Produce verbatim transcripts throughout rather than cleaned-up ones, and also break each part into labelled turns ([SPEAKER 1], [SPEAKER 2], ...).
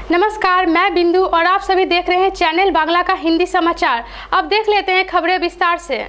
[SPEAKER 1] नमस्कार, मैं बिंदु और आप सभी देख रहे हैं चैनल बांग्ला का हिंदी समाचार। अब देख लेते हैं खबरें विस्तार से।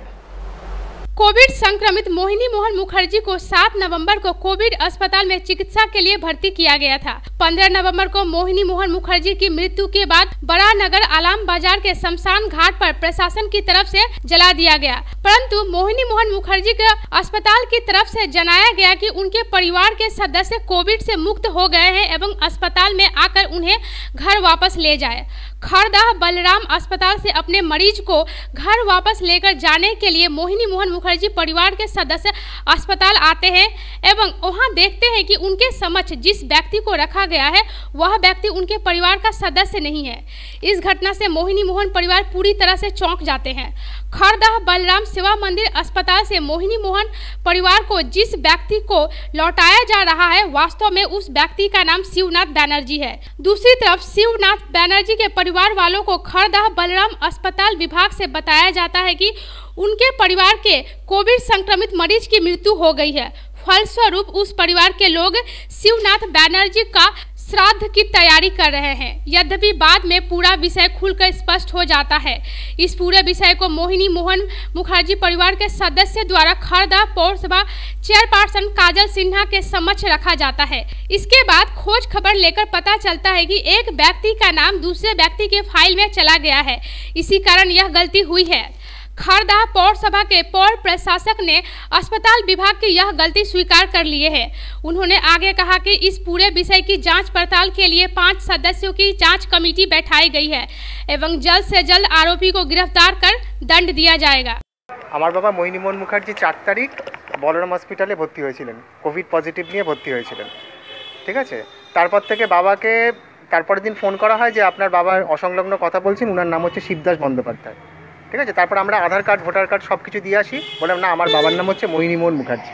[SPEAKER 1] कोविड संक्रमित मोहिनी मोहन मुखर्जी को सात नवंबर को कोविड अस्पताल में चिकित्सा के लिए भर्ती किया गया था। पंद्रह नवंबर को मोहिनी मोहन मुखर्जी की मृत्यु के बाद बड़ा नगर आलाम बाजार के शमशान घाट पर प्रशासन की तरफ से जला दिया गया, परंतु मोहिनी मोहन मुखर्जी के अस्पताल की तरफ से जनाया गया कि उनके परिवार के सदस्य कोविड से मुक्त हो गए हैं एवं अस्पताल में आकर उन्हें घर वापस ले जाए। खरदाह बलराम अस्पताल से अपने मरीज को घर वापस लेकर जाने के लिए मोहिनी मोहन मुखर्जी परिवार के सदस्य अस्पताल आते हैं एवं वहां देखते हैं कि उनके समक्ष जिस व्यक्ति को रखा गया है वह व्यक्ति उनके परिवार का सदस्य नहीं है। इस घटना से मोहिनी मोहन परिवार पूरी तरह से चौंक जाते हैं। खरदाह बलराम सेवा मंदिर अस्पताल से मोहिनी मोहन परिवार को जिस व्यक्ति को लौटाया जा रहा है वास्तव में उस व्यक्ति का नाम शिवनाथ बैनर्जी है। दूसरी तरफ शिवनाथ बैनर्जी के परिवार वालों को खरदाह बलराम अस्पताल विभाग से बताया जाता है कि उनके परिवार के कोविड संक्रमित मरीज की मृत्यु हो गई है। फलस्वरूप उस परिवार के लोग शिवनाथ बैनर्जी का श्राद्ध की तैयारी कर रहे हैं। यद्यपि बाद में पूरा विषय खुलकर स्पष्ट हो जाता है। इस पूरे विषय को मोहिनी मोहन मुखर्जी परिवार के सदस्य द्वारा खरदाह पौरसभा चेयरपर्सन काजल सिन्हा के समक्ष रखा जाता है। इसके बाद खोज खबर लेकर पता चलता है कि एक व्यक्ति का नाम दूसरे व्यक्ति के फाइल में चला गया है, इसी कारण यह गलती हुई है। खरदाह पौरसभा के पौर प्रशासक ने अस्पताल विभाग की यह गलती स्वीकार कर लिए है। उन्होंने आगे कहा कि इस पूरे विषय की जांच पड़ताल के लिए पांच सदस्यों की जांच कमेटी बैठाई गई है एवं जल्द से जल्द आरोपी को गिरफ्तार कर दंड दिया जाएगा।
[SPEAKER 2] আমার বাবা মোহিনী মোহন মুখার্জি চার তারিখ বলরাম হসপিটালে ভর্তি হয়েছিলেন, কোভিড পজিটিভ নিয়ে ভর্তি হয়েছিলেন। ঠিক আছে, তারপর থেকে বাবাকে তারপরের দিন ফোন করা হয় যে আপনার বাবার অসংলগ্ন কথা বলছেন, ওনার নাম হচ্ছে শিবদাস বন্দ্যোপাধ্যায়। ঠিক আছে, তারপর আমরা আধার কার্ড ভোটার কার্ড সব কিছু দিয়ে আসি, বললাম না আমার বাবার নাম হচ্ছে মোহিনী মোহন মুখার্জি।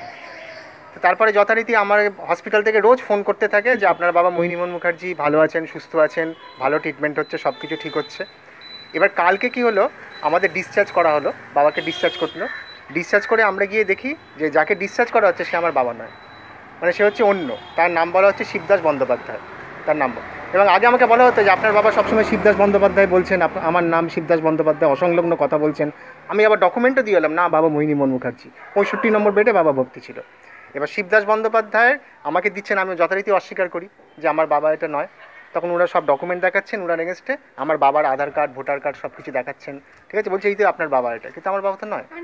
[SPEAKER 2] তো তারপরে যথারীতি আমার হসপিটাল থেকে রোজ ফোন করতে থাকে যে আপনার বাবা মোহিনী মোহন মুখার্জি ভালো আছেন, সুস্থ আছেন, ভালো ট্রিটমেন্ট হচ্ছে, সব কিছু ঠিক হচ্ছে। এবার কালকে কি হলো, আমাদের ডিসচার্জ করা হলো, বাবাকে ডিসচার্জ করলো। ডিসচার্জ করে আমরা গিয়ে দেখি যে যাকে ডিসচার্জ করা হচ্ছে সে আমার বাবা নয়, মানে সে হচ্ছে অন্য, তার নাম বলা হচ্ছে শিবদাস বন্দ্যোপাধ্যায় তার নাম। এবং আগে আমাকে বলা হতো যে আপনার বাবা সবসময় শিবদাস বন্দ্যোপাধ্যায় বলছেন, আমার নাম শিবদাস বন্দ্যোপাধ্যায়, অসংলগ্ন কথা বলছেন। আমি আবার ডকুমেন্টও দিয়ে এলাম, না বাবা মোহিনী মোহন মুখার্জি, পঁয়ষট্টি নম্বর বেডে বাবা ভর্তি ছিল। এবার শিবদাস বন্দ্যোপাধ্যায় আমাকে দিচ্ছেন, আমি যথারীতি অস্বীকার করি যে আমার বাবা এটা নয়। তখন ওরা সব ডকুমেন্ট দেখাচ্ছেন, ওনার এগেনস্টে আমার বাবার আধার কার্ড ভোটার কার্ড সব কিছু দেখাচ্ছেন। ঠিক আছে, বলছে এই তো আপনার বাবা এটা, কিন্তু আমার বাবা তো নয়।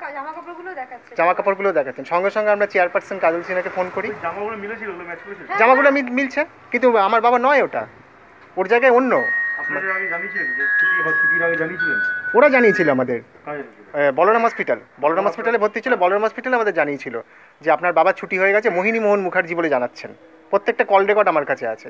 [SPEAKER 2] জামা কাপড়গুলো দেখাচ্ছেন। সঙ্গে সঙ্গে আমরা চেয়ারপারসন কাজল সিনহাকে ফোন করি, জামাগুলো মিলছে, কিন্তু আমার বাবা নয়, ওটা ওর জায়গায় অন্য। ওরা জানিয়েছিল আমাদের বলরাম হসপিটাল, বলরাম হসপিটালে ভর্তি ছিল, বলরাম হসপিটালে আমাদের জানিয়েছিল যে আপনার বাবা ছুটি হয়ে গেছে, মোহিনী মোহন মুখার্জি বলে জানাচ্ছেন। প্রত্যেকটা কল রেকর্ড আমার কাছে আছে।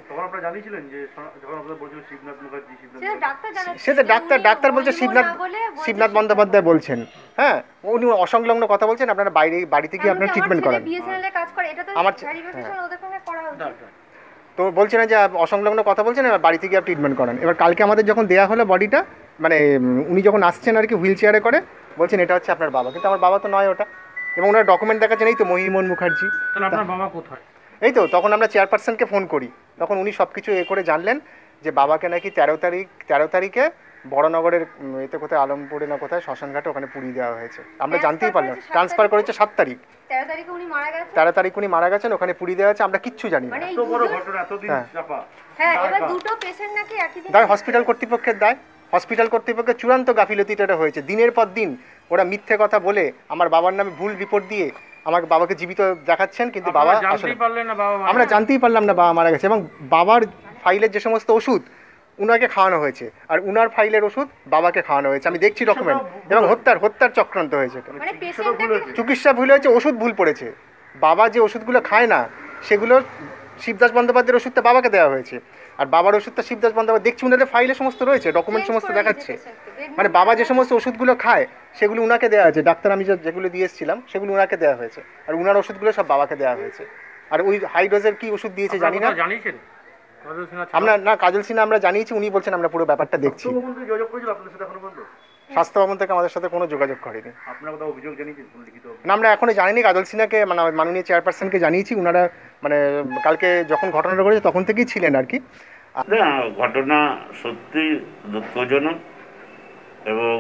[SPEAKER 2] সে তো ডাক্তার ডাক্তার বলছে শিবনাথ শিবনাথ বন্দ্যোপাধ্যায় বলছেন। হ্যাঁ, উনি অসংলগ্ন কথা বলছেন, আপনারা বাইরে বাড়িতে গিয়ে আপনার ট্রিটমেন্ট করান। আমার তো বলছে না যে অসংলগ্ন কথা বলছেন, এবার বাড়িতে গিয়ে ট্রিটমেন্ট করান। এবার কালকে আমাদের যখন দেওয়া হলো বডিটা, মানে উনি যখন আসছেন আর কি হুইল চেয়ারে করে, বলছেন এটা হচ্ছে আপনার বাবা, কিন্তু আমার বাবা তো নয় ওটা। এবং ওনার ডকুমেন্ট দেখাচ্ছেন, এই তো মোহিনী মোহন মুখার্জি।
[SPEAKER 3] আপনার বাবা কোথায়?
[SPEAKER 2] এই তো তখন আমরা চেয়ারপারসনকে ফোন করি, তখন উনি সব কিছু এ করে জানলেন যে বাবাকে নাকি তেরো তারিখ তেরো তারিখে বড়নগরের এতে কোথায় আলমপুরে না কোথায় শ্মশানঘাটে ওখানে পুড়িয়ে দেওয়া হয়েছে। আমরা জানতেই পারলাম, ট্রান্সফার করেছে সাত তারিখ, তেরো তারিখ উনি মারা গেছেন, ওখানে পুড়িয়ে দেওয়া হয়েছে, আমরা কিচ্ছু জানি না। দায় হসপিটাল কর্তৃপক্ষের দায়, হসপিটাল কর্তৃপক্ষের চূড়ান্ত গাফিলতিটা এটা হয়েছে। দিনের পর দিন ওরা মিথ্যে কথা বলে আমার বাবার নামে ভুল রিপোর্ট দিয়ে আমাকে বাবাকে জীবিত দেখাচ্ছেন, কিন্তু বাবা আসলে আমরা জানতেই পারলাম না বাবা মারা গেছে। এবং বাবার ফাইলের যে সমস্ত ওষুধ উনাকে খাওয়ানো হয়েছে, আর উনার ফাইলের ওষুধ বাবাকে খাওয়ানো হয়েছে, আমি দেখছি ডকুমেন্ট। এবং হত্যার হত্যার চক্রান্ত হয়েছে, চিকিৎসা ভুল হয়েছে, ওষুধ ভুল পড়েছে। বাবা যে ওষুধগুলো খায় না সেগুলো শিবদাস বন্দ্যোপাধ্যায়ের ওষুধটা বাবাকে দেওয়া হয়েছে, আর বাবার ওষুধটা শিবদাস বন্দ্যোপাধ্যায়, দেখছি উনাদের ফাইলে সমস্ত রয়েছে, ডকুমেন্ট সমস্ত দেখাচ্ছে। মানে বাবা যে সমস্ত ওষুধগুলো খায় সেগুলো উনাকে দেওয়া হয়েছে, ডাক্তার আমি যেগুলো দিয়ে এসেছিলাম সেগুলো উনাকে দেওয়া হয়েছে, আর উনার ওষুধগুলো সব বাবাকে দেওয়া হয়েছে। আর ওই হাই ডোজের কি ওষুধ দিয়েছে জানি না, আমরা না কাজল সিনহা আমরা জানিয়েছি, উনি বলছেন আমরা পুরো ব্যাপারটা দেখছি। স্বাস্থ্য ভবন থেকে আমাদের সাথে কোনো যোগাযোগ করেনি। না, আমরা এখনো জানিনি, কাজল সিনহাকে মানে মাননীয় চেয়ারপারসনকে জানিয়েছি, ওনারা মানে কালকে যখন ঘটনাটা ঘটেছে তখন থেকেই ছিলেন আর কি।
[SPEAKER 3] না, ঘটনা সত্যি দুঃখজনক এবং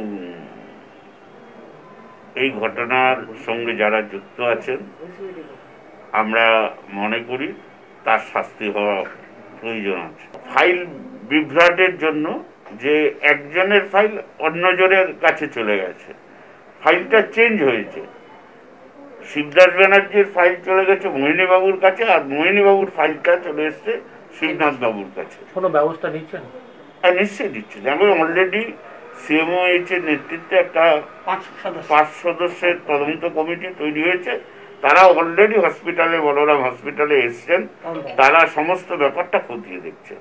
[SPEAKER 3] এই ঘটনার সঙ্গে যারা যুক্ত আছেন আমরা মনে করি তার শাস্তি হওয়া প্রয়োজন আছে। ফাইল বিভ্রাটের জন্য যে একজনের ফাইল অন্যজনের কাছে চলে গেছে, ফাইলটা চেঞ্জ হয়েছে। শিবদাস ব্যানার্জির ফাইল চলে গেছে মোহিনীবাবুর কাছে, আর মোহিনীবাবুর ফাইলটা চলে এসছে শিবনাথ বাবুর কাছে।
[SPEAKER 4] কোনো ব্যবস্থা নিচ্ছেন?
[SPEAKER 3] হ্যাঁ, নিশ্চয়ই দিচ্ছে। যেমন অলরেডি সিএমওএইচ এর নেতৃত্বে একটা পাঁচ সদস্যের তদন্ত কমিটি তৈরি হয়েছে। তারা অলরেডি হসপিটালে, বলরাম হসপিটালে এসছেন, তারা সমস্ত ব্যাপারটা খতিয়ে দেখছে।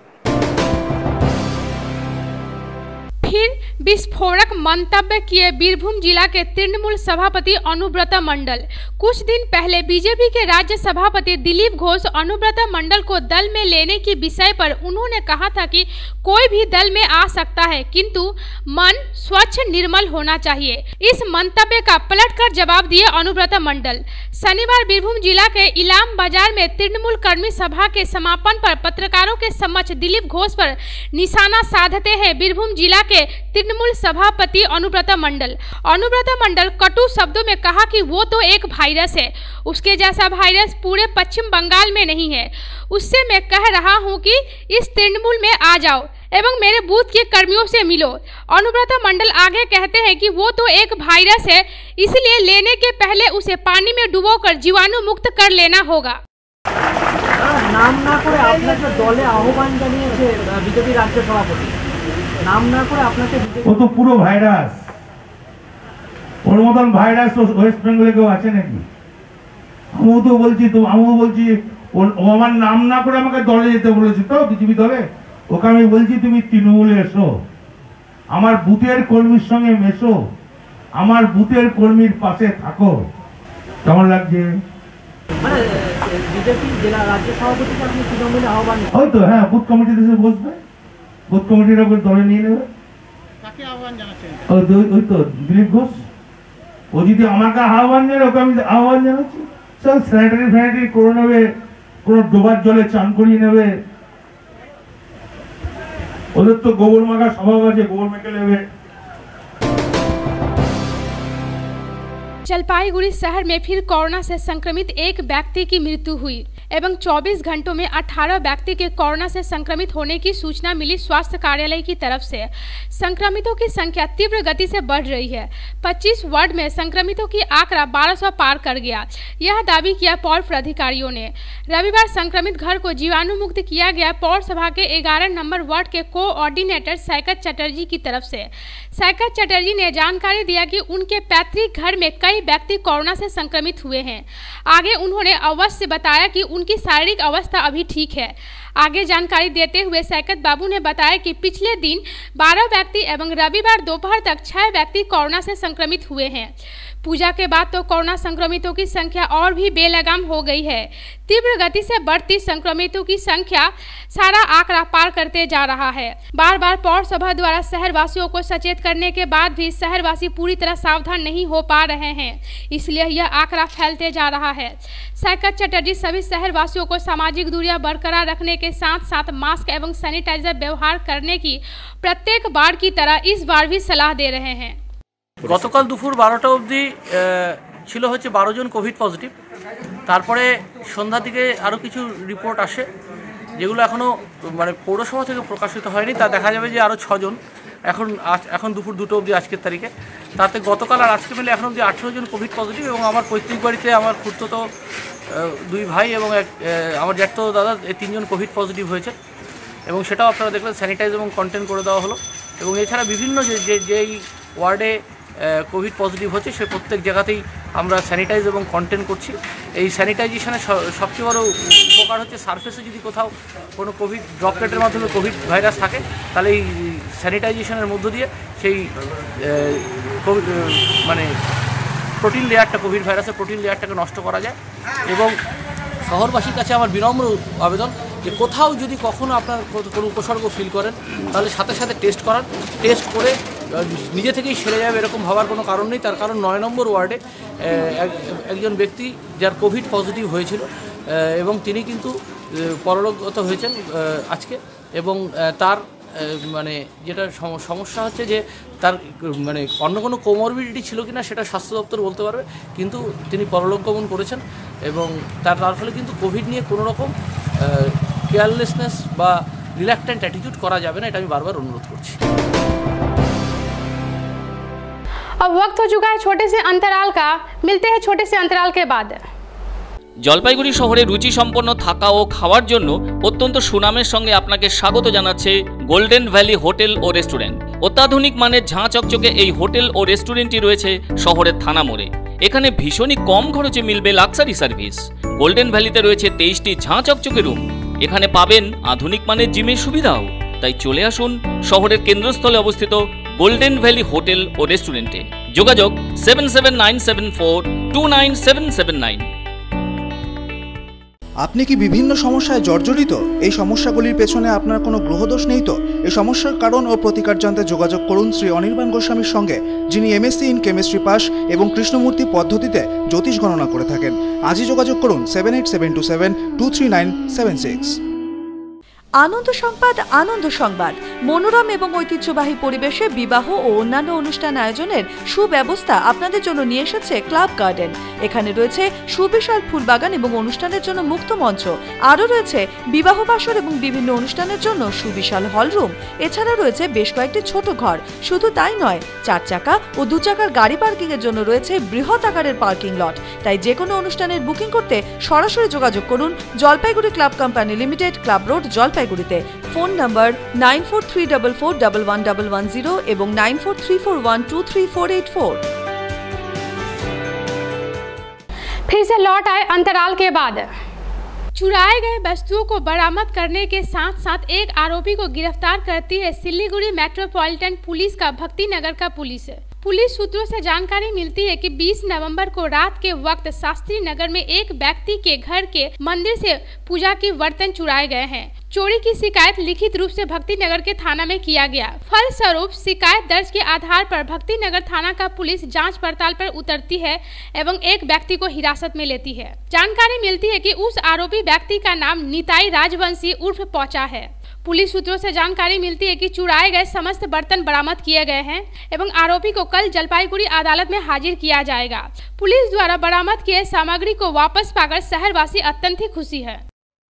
[SPEAKER 1] फिर विस्फोरक मंतव्य किए बीरभूम जिला के तृणमूल सभापति अनुव्रता मंडल। कुछ दिन पहले बीजेपी के राज्य सभापति दिलीप घोष अनुव्रता मंडल को दल में लेने की विषय पर उन्होंने कहा था कि कोई भी दल में आ सकता है, किंतु मन स्वच्छ निर्मल होना चाहिए। इस मंतव्य का पलटकर जवाब दिए अनुव्रता मंडल। शनिवार बीरभूम जिला के इलाम बाजार में तृणमूल कर्मी सभा के समापन पर पत्रकारों के समक्ष दिलीप घोष पर निशाना साधते हैं बीरभूम जिला के तृणमूल सभापति अनुव्रता मंडल। अनुव्रता मंडल कटु शब्दों में कहा कि वो तो एक वायरस है, उसके जैसा वायरस पूरे पश्चिम बंगाल में नहीं है। उससे मैं कह रहा हूं कि इस तृणमूल में आ जाओ एवं मेरे बूथ के कर्मियों से मिलो। अनुव्रता मंडल आगे कहते हैं कि वो तो एक वायरस है, इसलिए लेने के पहले उसे पानी में डुबोकर जीवाणु मुक्त कर लेना होगा।
[SPEAKER 4] नाम ना करे আপনাকে দলে আহ্বান জানিয়েছে বিজেপি রাজ্য সভাপতি, নাম না করে আপনাকে।
[SPEAKER 5] ও তো পুরো ভাইরাস, ওর মতন ভাইরাস ওয়েস্ট বেঙ্গলে কেউ আছে নাকি? আমিও তো বলছি, তো আমিও বলছি ও আমার নাম না করে আমাকে দলে যেতে বলেছে, তো বিজেপি দলে। ওকে আমি বলছি তুমি তৃণমূলে এসো, আমার বুথের কর্মীর সঙ্গে মেশো, আমার বুথের কর্মীর পাশে থাকো। কেমন লাগছে?
[SPEAKER 4] মানে বিজেপি জেলা রাজ্য সভাপতিকে আপনি তৃণমূলে আহ্বান?
[SPEAKER 5] হয়তো হ্যাঁ, বুথ কমিটিতে এসে বসবে, বুথ কমিটির ওপর দলে নিয়ে নেবে।
[SPEAKER 4] কাকে আহ্বান জানাচ্ছেন?
[SPEAKER 5] ওই তো দিলীপ ঘোষ। ও যদি আমাকে আহ্বান জানায়, ওকে আমি আহ্বান জানাচ্ছি। সব স্যানিটারি ফ্যানিটারি করে নেবে, কোনো ডোবার জলে চান করিয়ে নেবে। ওদের তো গোবর মাখা স্বভাব আছে, গোবর মেখে নেবে।
[SPEAKER 1] जलपाईगुड़ी शहर में फिर कोरोना से संक्रमित एक व्यक्ति की मृत्यु हुई एवं चौबीस घंटों में अठारह व्यक्ति के कोरोना से संक्रमित होने की सूचना मिली। स्वास्थ्य कार्यालय की तरफ से संक्रमितों की संख्या तीव्र गति से बढ़ रही है। पच्चीस वार्ड में संक्रमितों की आंकड़ा बारह सौ पार कर गया, यह दावी किया पौर अधिकारियों ने। रविवार संक्रमित घर को जीवाणु मुक्त किया गया पौर सभा के ग्यारह नंबर वार्ड के कोऑर्डिनेटर सैकत चटर्जी की तरफ से। सैकत चटर्जी ने जानकारी दिया कि उनके पैतृक घर में कई व्यक्ति कोरोना से संक्रमित हुए हैं। आगे उन्होंने अवश्य बताया कि उनकी शारीरिक अवस्था अभी ठीक है। आगे जानकारी देते हुए सैकत बाबू ने बताया कि पिछले दिन बारह व्यक्ति एवं रविवार दोपहर तक छह व्यक्ति कोरोना से संक्रमित हुए हैं। पूजा के बाद तो कोरोना संक्रमितों की संख्या और भी बेलगाम हो गई है। तीव्र गति से बढ़ती संक्रमितों की संख्या सारा आंकड़ा पार करते जा रहा है। बार बार पौर सभा द्वारा शहरवासियों को सचेत करने के बाद भी शहरवासी पूरी तरह सावधान नहीं हो पा रहे हैं, इसलिए यह आंकड़ा फैलते जा रहा है। सैकत चटर्जी सभी शहरवासियों को सामाजिक दूरियां बरकरार रखने के साथ साथ मास्क एवं सैनिटाइजर व्यवहार करने की प्रत्येक बार की तरह इस बार भी सलाह दे रहे हैं।
[SPEAKER 4] গতকাল দুপুর বারোটা অবধি ছিল হচ্ছে বারো জন কোভিড পজিটিভ। তারপরে সন্ধ্যার দিকে আরও কিছু রিপোর্ট আসে, যেগুলো এখনও মানে পৌরসভা থেকে প্রকাশিত হয়নি। তা দেখা যাবে যে আরও ছজন এখন এখন দুপুর দুটো অবধি আজকের তারিখে, তাতে গতকাল আর আজকে মিলে এখন অবধি আঠেরো জন কোভিড পজিটিভ। এবং আমার পৈতৃক বাড়িতে আমার খুড়তো দুই ভাই এবং এক আমার জ্যাঠতো দাদা এই তিনজন কোভিড পজিটিভ হয়েছে, এবং সেটাও আপনারা দেখলেন স্যানিটাইজ এবং কন্টেন্ট করে দেওয়া হলো। এবং এছাড়া বিভিন্ন যে যেই ওয়ার্ডে কোভিড পজিটিভ হচ্ছে সে প্রত্যেক জায়গাতেই আমরা স্যানিটাইজ এবং কন্টেন্ট করছি। এই স্যানিটাইজেশনের সবচেয়ে বড় উপকার হচ্ছে সারফেসে যদি কোথাও কোনো কোভিড ড্রপলেটের মাধ্যমে কোভিড ভাইরাস থাকে, তাহলে এই স্যানিটাইজেশনের মধ্য দিয়ে সেই মানে প্রোটিন লেয়ারটা, কোভিড ভাইরাসের প্রোটিন লেয়ারটাকে নষ্ট করা যায়। এবং শহরবাসীর কাছে আমার বিনম্র আবেদন যে কোথাও যদি কখনও আপনার কোনো উপসর্গ ফিল করেন, তাহলে সাথে সাথে টেস্ট করান। টেস্ট করে নিজে থেকেই সেরে যাবে এরকম ভাবার কোনো কারণ নেই। তার কারণ নয় নম্বর ওয়ার্ডে একজন ব্যক্তি যার কোভিড পজিটিভ হয়েছিল এবং তিনি কিন্তু পরলোকগত হয়েছেন আজকে, এবং তার মানে যেটা সমস্যা হচ্ছে যে তার মানে অন্য কোনো কোমরবিডিটি ছিল কিনা সেটা স্বাস্থ্য দপ্তর বলতে পারবে, কিন্তু তিনি পরলোক গমন করেছেন এবং তার তার ফলে কিন্তু কোভিড নিয়ে কোনো রকম কেয়ারলেসনেস বা রিল্যাক্টেন্ট অ্যাটিটিউড করা যাবে না, এটা আমি বারবার অনুরোধ করছি।
[SPEAKER 1] अब वक्त हो चुका है छोटे से अंतराल का, मिलते हैं छोटे से अंतराल के बाद।
[SPEAKER 6] জলপাইগুড়ি শহরে রুচিসম্পন্ন থাকা ও খাওয়ার জন্য অত্যন্ত সুনামের সঙ্গে আপনাকে স্বাগত জানাচ্ছে গোল্ডেন ভ্যালি হোটেল ও রেস্টুরেন্ট। অত্যাধুনিক মানের ঝাঁ চকচকে এই হোটেল ও রেস্টুরেন্টটি রয়েছে শহরের থানা মোড়ে। এখানে ভীষণই কম খরচে মিলবে লাক্সারি সার্ভিস। গোল্ডেন ভ্যালিতে রয়েছে তেইশটি ঝাঁ চকচকে রুম। এখানে পাবেন আধুনিক মানের জিমের সুবিধাও। তাই চলে আসুন শহরের কেন্দ্রস্থলে অবস্থিত গোল্ডেন ভ্যালি হোটেল ও রেস্টুরেন্টে। যোগাযোগ seven seven nine seven four two nine seven seven nine.
[SPEAKER 7] আপনি কি বিভিন্ন সমস্যায় জর্জরিত? এই সমস্যাগুলির পেছনে আপনার কোনো গ্রহদোষ নেই তো? এই সমস্যার কারণ ও প্রতিকার জানতে যোগাযোগ করুন শ্রী অনির্বাণ গোস্বামীর সঙ্গে, যিনি এমএসসি ইন কেমিস্ট্রি পাস এবং কৃষ্ণমূর্তি পদ্ধতিতে জ্যোতিষ গণনা করে থাকেন। আজই যোগাযোগ করুন seven eight seven two seven two three nine seven six.
[SPEAKER 8] Ananda Sangbad, Ananda সংবাদ মনোরম এবং ঐতিহ্যবাহী পরিবেশে বিবাহ ও অন্যান্য অনুষ্ঠান আয়োজনের সুব্যবস্থা আপনাদের জন্য নিয়ে এসেছে ক্লাব গার্ডেন। এখানে রয়েছে সুবিশাল ফুলবাগান এবং অনুষ্ঠানের জন্য মুক্ত মঞ্চ। আরও রয়েছে বিবাহ বাসর এবং বিভিন্ন অনুষ্ঠানের জন্য সুবিশাল হলরুম। এছাড়া রয়েছে বেশ কয়েকটি ছোট ঘর। শুধু তাই নয়, চার চাকা ও দু চাকার গাড়ি পার্কিং এর জন্য রয়েছে বৃহৎ আকারের পার্কিং লট। তাই যে কোনো অনুষ্ঠানের বুকিং করতে সরাসরি যোগাযোগ করুন Jalpaiguri club company limited, club road, জলপাইগুড়িতে। Phone number nine four three double four double one double one zero এবং nine four three four one two three four eight four.
[SPEAKER 1] फिर से लौट आए अंतराल के बाद। चुराए गए वस्तुओं को बरामद करने के साथ साथ एक आरोपी को गिरफ्तार करती है सिलीगुड़ी मेट्रोपॉलिटन पुलिस का भक्ति नगर का पुलिस। पुलिस सूत्रों से जानकारी मिलती है कि बीस नवंबर को रात के वक्त शास्त्री नगर में एक व्यक्ति के घर के मंदिर से पूजा की बर्तन चुराए गए हैं। चोरी की शिकायत लिखित रूप से भक्ति नगर के थाना में किया गया। फलस्वरूप शिकायत दर्ज के आधार पर भक्ति नगर थाना का पुलिस जांच पड़ताल पर उतरती है एवं एक व्यक्ति को हिरासत में लेती है। जानकारी मिलती है कि उस आरोपी व्यक्ति का नाम निताई राजवंशी उर्फ पौचा है। पुलिस सूत्रों से जानकारी मिलती है कि चुराए गए समस्त बर्तन बरामद किए गए हैं एवं आरोपी को कल जलपाईगुड़ी अदालत में हाजिर किया जाएगा। पुलिस द्वारा बरामद किए सामग्री को वापस पाकर शहरवासी अत्यंत ही खुशी है।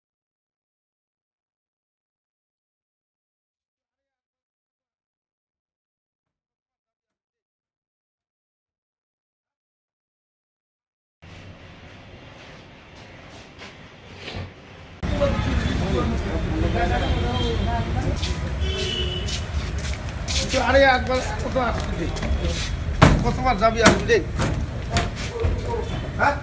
[SPEAKER 9] আরে একবার কত আসছে কতবার যাবি আসবি রে হ্যাঁ।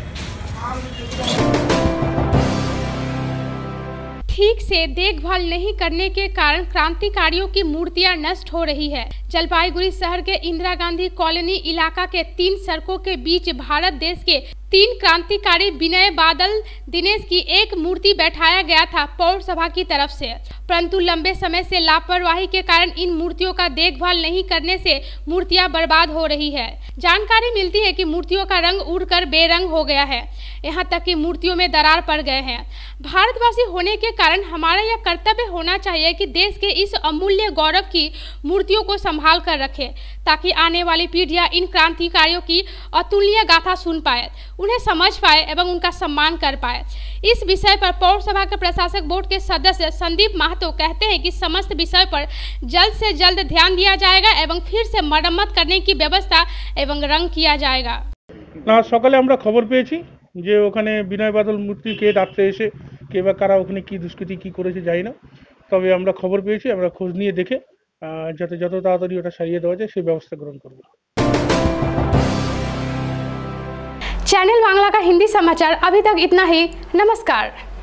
[SPEAKER 1] ठीक से देखभाल नहीं करने के कारण क्रांतिकारियों की मूर्तियां नष्ट हो रही है। जलपाईगुड़ी शहर के इंदिरा गांधी कॉलोनी इलाका के तीन सड़कों के बीच भारत देश के तीन क्रांतिकारी विनय बादल दिनेश की एक मूर्ति बैठाया गया था पौर सभा की तरफ से, परंतु लंबे समय से लापरवाही के कारण इन मूर्तियों का देखभाल नहीं करने से मूर्तियां बर्बाद हो रही है। जानकारी मिलती है कि मूर्तियों का रंग उड़कर बेरंग हो गया है, यहाँ तक कि मूर्तियों में दरार पड़ गए हैं। भारतवासी होने के कारण हमारा यह कर्तव्य होना चाहिए कि देश के इस अमूल्य गौरव की मूर्तियों को संभाल कर रखे, ताकि आने वाली पीढ़ियां इन क्रांतिकारियों की अतुलनीय गाथा सुन पाए, उन्हें समझ पाए एवं उनका सम्मान कर पाए। इस विषय पर पौर सभा के प्रशासक बोर्ड के सदस्य संदीप महतो कहते हैं कि समस्त विषय पर जल्द से जल्द ध्यान दिया जाएगा एवं फिर से मरम्मत करने की व्यवस्था एवं रंग किया जाएगा।
[SPEAKER 10] না সকালে আমরা খবর পেয়েছি যে ওখানে বিনয় বাদল মূর্তিকে রাত্রে এসে কে বা কারা ওখানে কি দুষ্কৃতি কি করেছে জানি না, তবে আমরা খবর পেয়েছি, আমরা খোঁজ নিয়ে দেখে যাতে যত তাড়াতাড়ি ওটা সারিয়ে দেওয়া যায় সেই ব্যবস্থা গ্রহণ করব।
[SPEAKER 1] चैनल बांग्ला का हिंदी समाचार अभी तक इतना ही। नमस्कार।